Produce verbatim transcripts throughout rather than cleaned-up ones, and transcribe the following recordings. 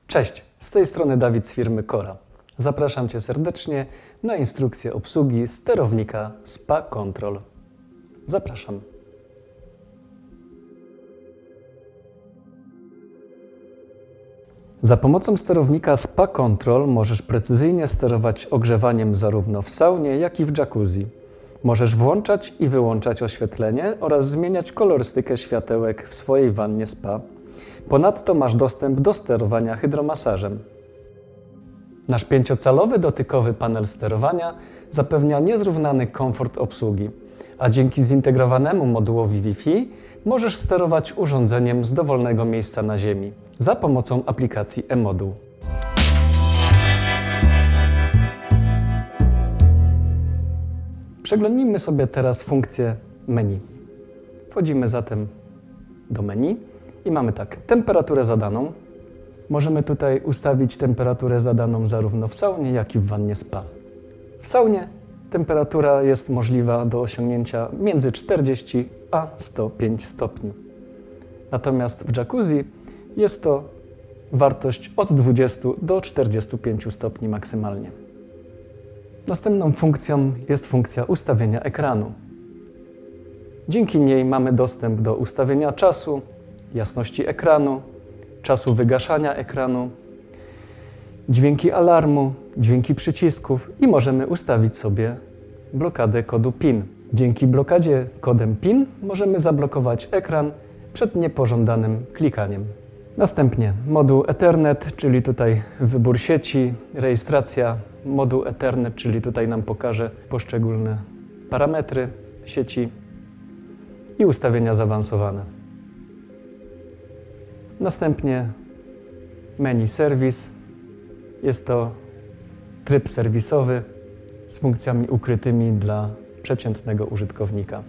Cześć, z tej strony Dawid z firmy Kora. Zapraszam Cię serdecznie na instrukcję obsługi sterownika Spa Control. Zapraszam. Za pomocą sterownika Spa Control możesz precyzyjnie sterować ogrzewaniem zarówno w saunie, jak i w jacuzzi. Możesz włączać i wyłączać oświetlenie oraz zmieniać kolorystykę światełek w swojej wannie spa. Ponadto masz dostęp do sterowania hydromasażem. Nasz pięciocalowy dotykowy panel sterowania zapewnia niezrównany komfort obsługi, a dzięki zintegrowanemu modułowi Wi-Fi możesz sterować urządzeniem z dowolnego miejsca na ziemi za pomocą aplikacji e-moduł. Przeglądnijmy sobie teraz funkcję menu. Wchodzimy zatem do menu i mamy tak, temperaturę zadaną. Możemy tutaj ustawić temperaturę zadaną zarówno w saunie, jak i w wannie spa. W saunie temperatura jest możliwa do osiągnięcia między czterdzieści a sto pięć stopni. Natomiast w jacuzzi jest to wartość od dwudziestu do czterdziestu pięciu stopni maksymalnie. Następną funkcją jest funkcja ustawienia ekranu. Dzięki niej mamy dostęp do ustawienia czasu, jasności ekranu, czasu wygaszania ekranu, dźwięki alarmu, dźwięki przycisków i możemy ustawić sobie blokadę kodu PIN. Dzięki blokadzie kodem PIN możemy zablokować ekran przed niepożądanym klikaniem. Następnie moduł Ethernet, czyli tutaj wybór sieci, rejestracja, moduł Ethernet, czyli tutaj nam pokaże poszczególne parametry sieci i ustawienia zaawansowane. Następnie menu serwis. Jest to tryb serwisowy z funkcjami ukrytymi dla przeciętnego użytkownika.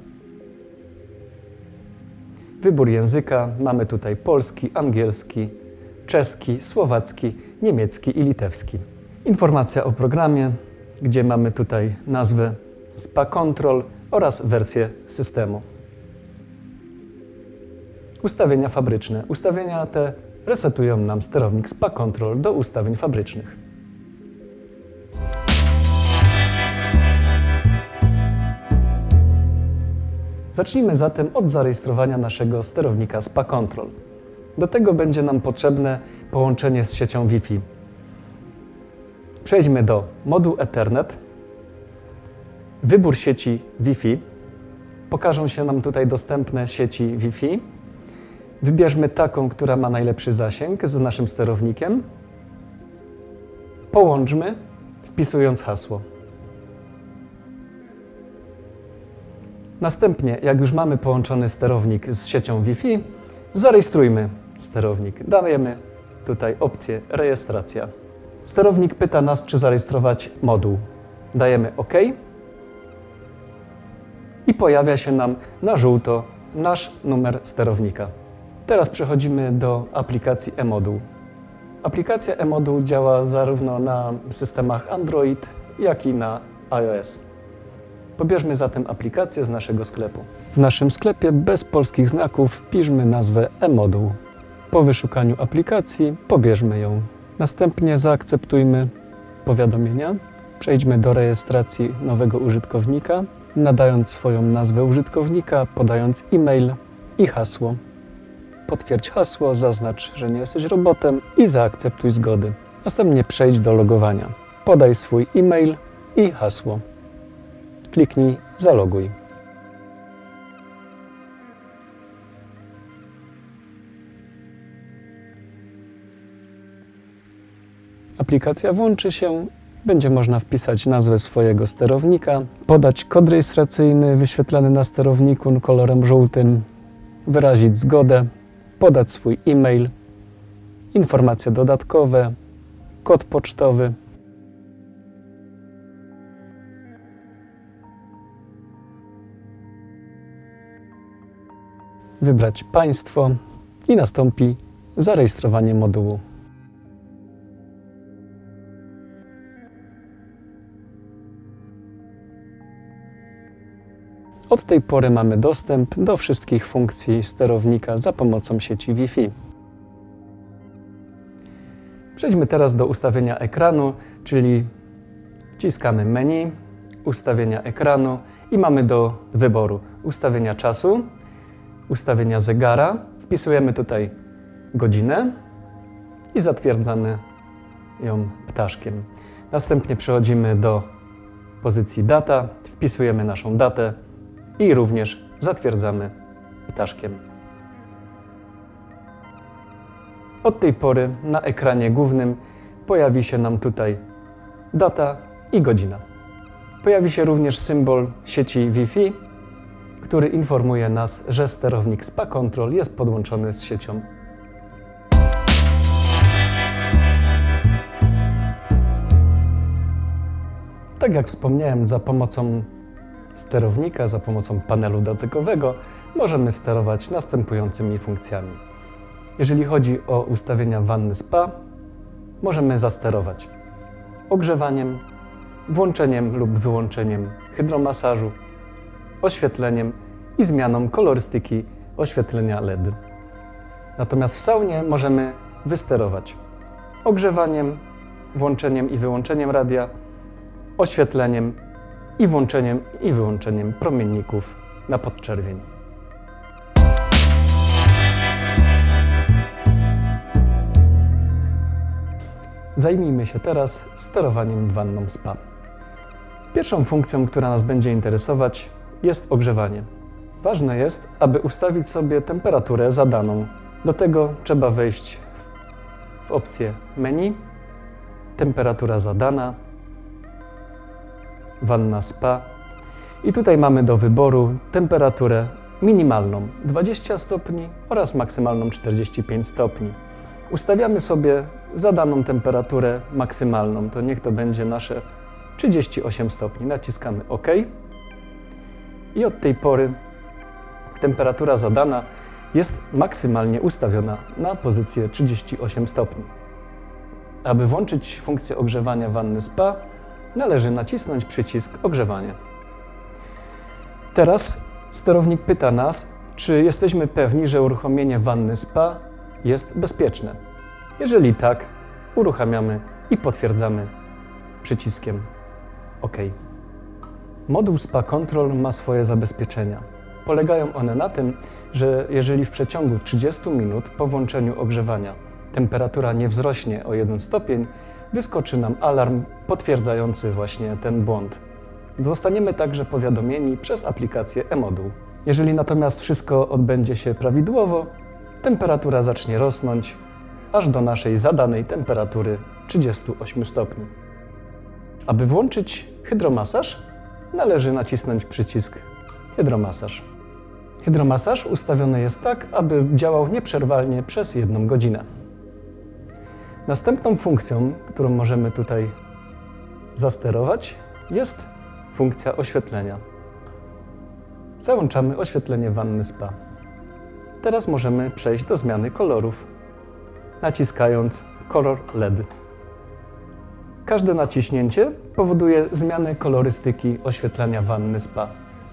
Wybór języka. Mamy tutaj polski, angielski, czeski, słowacki, niemiecki i litewski. Informacja o programie, gdzie mamy tutaj nazwę Spa Control oraz wersję systemu. Ustawienia fabryczne. Ustawienia te resetują nam sterownik Spa Control do ustawień fabrycznych. Zacznijmy zatem od zarejestrowania naszego sterownika Spa Control. Do tego będzie nam potrzebne połączenie z siecią Wi-Fi. Przejdźmy do moduł Ethernet, wybór sieci Wi-Fi. Pokażą się nam tutaj dostępne sieci Wi-Fi. Wybierzmy taką, która ma najlepszy zasięg z naszym sterownikiem. Połączmy, wpisując hasło. Następnie, jak już mamy połączony sterownik z siecią Wi-Fi, zarejestrujmy sterownik. Dajemy tutaj opcję rejestracja. Sterownik pyta nas, czy zarejestrować moduł. Dajemy OK i pojawia się nam na żółto nasz numer sterownika. Teraz przechodzimy do aplikacji e-moduł. Aplikacja e-moduł działa zarówno na systemach Android, jak i na iOS. Pobierzmy zatem aplikację z naszego sklepu. W naszym sklepie bez polskich znaków wpiszmy nazwę e-moduł. Po wyszukaniu aplikacji pobierzmy ją. Następnie zaakceptujmy powiadomienia. Przejdźmy do rejestracji nowego użytkownika, nadając swoją nazwę użytkownika, podając e-mail i hasło. Potwierdź hasło, zaznacz, że nie jesteś robotem i zaakceptuj zgody. Następnie przejdź do logowania. Podaj swój e-mail i hasło. Kliknij Zaloguj. Aplikacja włączy się. Będzie można wpisać nazwę swojego sterownika, podać kod rejestracyjny wyświetlany na sterowniku kolorem żółtym, wyrazić zgodę, podać swój e-mail, informacje dodatkowe, kod pocztowy. Wybrać państwo i nastąpi zarejestrowanie modułu. Od tej pory mamy dostęp do wszystkich funkcji sterownika za pomocą sieci Wi-Fi. Przejdźmy teraz do ustawienia ekranu, czyli wciskamy menu, ustawienia ekranu i mamy do wyboru ustawienia czasu, ustawienia zegara. Wpisujemy tutaj godzinę i zatwierdzamy ją ptaszkiem. Następnie przechodzimy do pozycji data, wpisujemy naszą datę i również zatwierdzamy ptaszkiem. Od tej pory na ekranie głównym pojawi się nam tutaj data i godzina. Pojawi się również symbol sieci Wi-Fi, który informuje nas, że sterownik Spa Control jest podłączony z siecią. Tak jak wspomniałem, za pomocą sterownika, za pomocą panelu dotykowego możemy sterować następującymi funkcjami. Jeżeli chodzi o ustawienia wanny spa, możemy zasterować ogrzewaniem, włączeniem lub wyłączeniem hydromasażu, oświetleniem i zmianą kolorystyki oświetlenia L E D. Natomiast w saunie możemy wysterować ogrzewaniem, włączeniem i wyłączeniem radia, oświetleniem i włączeniem i wyłączeniem promienników na podczerwień. Zajmijmy się teraz sterowaniem wanną spa. Pierwszą funkcją, która nas będzie interesować, jest ogrzewanie. Ważne jest, aby ustawić sobie temperaturę zadaną. Do tego trzeba wejść w opcję menu, temperatura zadana, wanna spa i tutaj mamy do wyboru temperaturę minimalną dwadzieścia stopni oraz maksymalną czterdzieści pięć stopni. Ustawiamy sobie zadaną temperaturę maksymalną, to niech to będzie nasze trzydzieści osiem stopni. Naciskamy OK i od tej pory temperatura zadana jest maksymalnie ustawiona na pozycję trzydzieści osiem stopni. Aby włączyć funkcję ogrzewania wanny spa, należy nacisnąć przycisk ogrzewanie. Teraz sterownik pyta nas, czy jesteśmy pewni, że uruchomienie wanny spa jest bezpieczne. Jeżeli tak, uruchamiamy i potwierdzamy przyciskiem OK. Moduł Spa Control ma swoje zabezpieczenia. Polegają one na tym, że jeżeli w przeciągu trzydziestu minut po włączeniu ogrzewania temperatura nie wzrośnie o jeden stopień, wyskoczy nam alarm potwierdzający właśnie ten błąd. Zostaniemy także powiadomieni przez aplikację e-moduł. Jeżeli natomiast wszystko odbędzie się prawidłowo, temperatura zacznie rosnąć aż do naszej zadanej temperatury trzydziestu ośmiu stopni. Aby włączyć hydromasaż, należy nacisnąć przycisk hydromasaż. Hydromasaż ustawiony jest tak, aby działał nieprzerwalnie przez jedną godzinę. Następną funkcją, którą możemy tutaj zasterować, jest funkcja oświetlenia. Załączamy oświetlenie wanny spa. Teraz możemy przejść do zmiany kolorów, naciskając kolor L E D. Każde naciśnięcie powoduje zmianę kolorystyki oświetlenia wanny spa.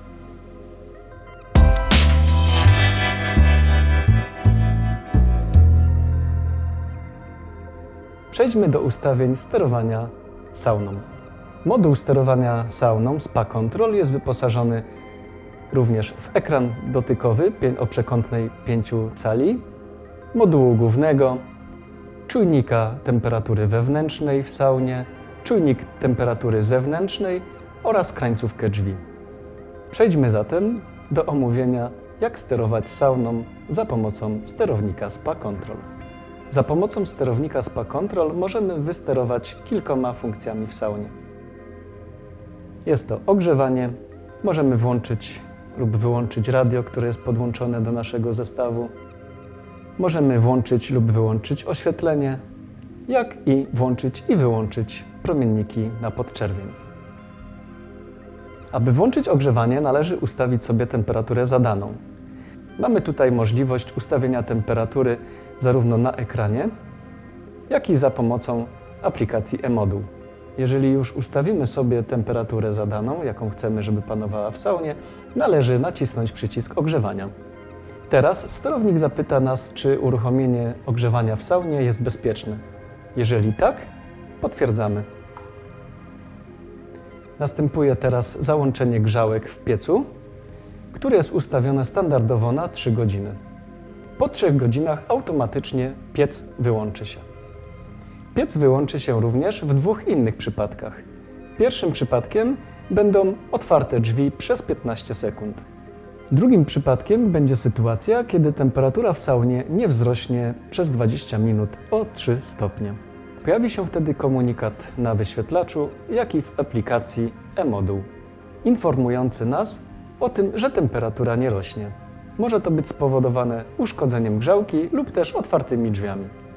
Przejdźmy do ustawień sterowania sauną. Moduł sterowania sauną Spa Control jest wyposażony również w ekran dotykowy o przekątnej pięciu cali, modułu głównego, czujnika temperatury wewnętrznej w saunie, czujnik temperatury zewnętrznej oraz krańcówkę drzwi. Przejdźmy zatem do omówienia, jak sterować sauną za pomocą sterownika Spa Control. Za pomocą sterownika Spa Control możemy wysterować kilkoma funkcjami w saunie. Jest to ogrzewanie, możemy włączyć lub wyłączyć radio, które jest podłączone do naszego zestawu. Możemy włączyć lub wyłączyć oświetlenie, jak i włączyć i wyłączyć promienniki na podczerwień. Aby włączyć ogrzewanie, należy ustawić sobie temperaturę zadaną. Mamy tutaj możliwość ustawienia temperatury zarówno na ekranie, jak i za pomocą aplikacji e-moduł. Jeżeli już ustawimy sobie temperaturę zadaną, jaką chcemy, żeby panowała w saunie, należy nacisnąć przycisk ogrzewania. Teraz sterownik zapyta nas, czy uruchomienie ogrzewania w saunie jest bezpieczne. Jeżeli tak, potwierdzamy. Następuje teraz załączenie grzałek w piecu, które jest ustawione standardowo na trzy godziny. Po trzech godzinach automatycznie piec wyłączy się. Piec wyłączy się również w dwóch innych przypadkach. Pierwszym przypadkiem będą otwarte drzwi przez piętnaście sekund. Drugim przypadkiem będzie sytuacja, kiedy temperatura w saunie nie wzrośnie przez dwadzieścia minut o trzy stopnie. Pojawi się wtedy komunikat na wyświetlaczu, jak i w aplikacji e-moduł, informujący nas o tym, że temperatura nie rośnie. Może to być spowodowane uszkodzeniem grzałki lub też otwartymi drzwiami.